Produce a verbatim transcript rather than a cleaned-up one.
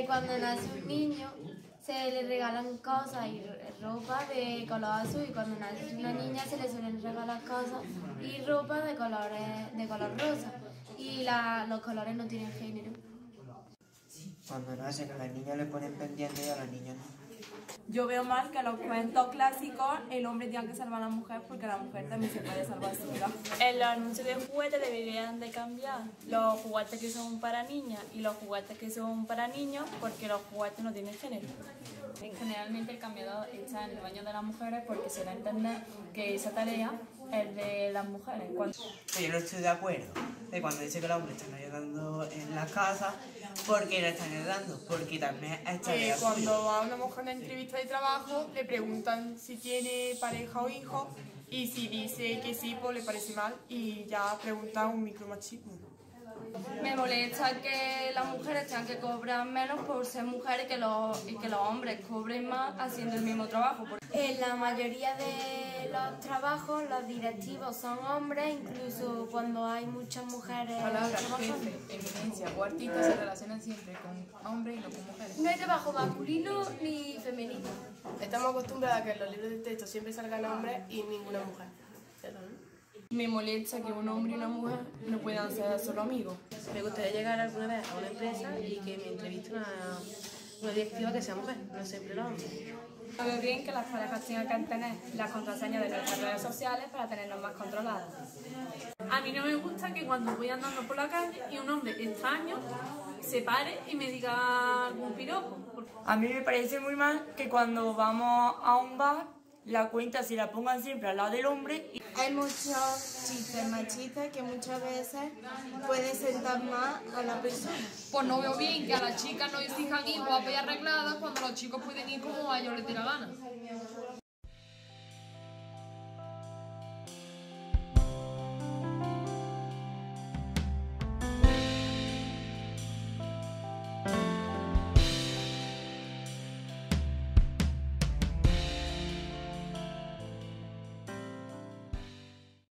cuando nace un niño se le regalan cosas y ropa de color azul, y cuando nace una niña se le suelen regalar cosas y ropa de colores de color rosa, y la, los colores no tienen género. Cuando nacen a la niña le ponen pendiente y a la niña no. Yo veo mal que en los cuentos clásicos el hombre tenga que salvar a la mujer, porque la mujer también se puede salvar sola. En los anuncios de juguetes deberían de cambiar los juguetes que son para niñas y los juguetes que son para niños, porque los juguetes no tienen género. Generalmente el cambiador está en el baño de las mujeres porque se da a entender que esa tarea es de las mujeres. Cuando... Yo no estoy de acuerdo de cuando dice que los hombres están ayudando en la casa, porque no están ayudando, porque también es tarea eh, Cuando a una mujer en una entrevista de trabajo le preguntan si tiene pareja o hijo, y si dice que sí, pues le parece mal y ya pregunta un micromachismo. Me molesta que las mujeres tengan que cobrar menos por ser mujeres y que los, y que los hombres cobren más haciendo el mismo trabajo. En la mayoría de los trabajos los directivos son hombres, incluso cuando hay muchas mujeres Palabras, trabajando. jefe, eminencia o artista se relacionan siempre con hombres y no con mujeres. No hay trabajo masculino ni femenino. Estamos acostumbrados a que en los libros de texto siempre salgan hombres y ninguna mujer. Me molesta que un hombre y una mujer no puedan ser solo amigos. Me gustaría llegar alguna vez a una empresa y que me entreviste una, una directiva que sea mujer, no siempre los hombres. No veo bien que las parejas tengan que tener las contraseñas de nuestras redes sociales para tenernos más controladas. A mí no me gusta que cuando voy andando por la calle y un hombre extraño se pare y me diga algún piropo. A mí me parece muy mal que cuando vamos a un bar la cuenta se la pongan siempre al lado del hombre. Y... Hay muchos chistes machistas que muchas veces pueden sentar más a la persona. Pues no veo bien que a las chicas no exijan ir guapas y arregladas cuando los chicos pueden ir como a ellos les dé la gana.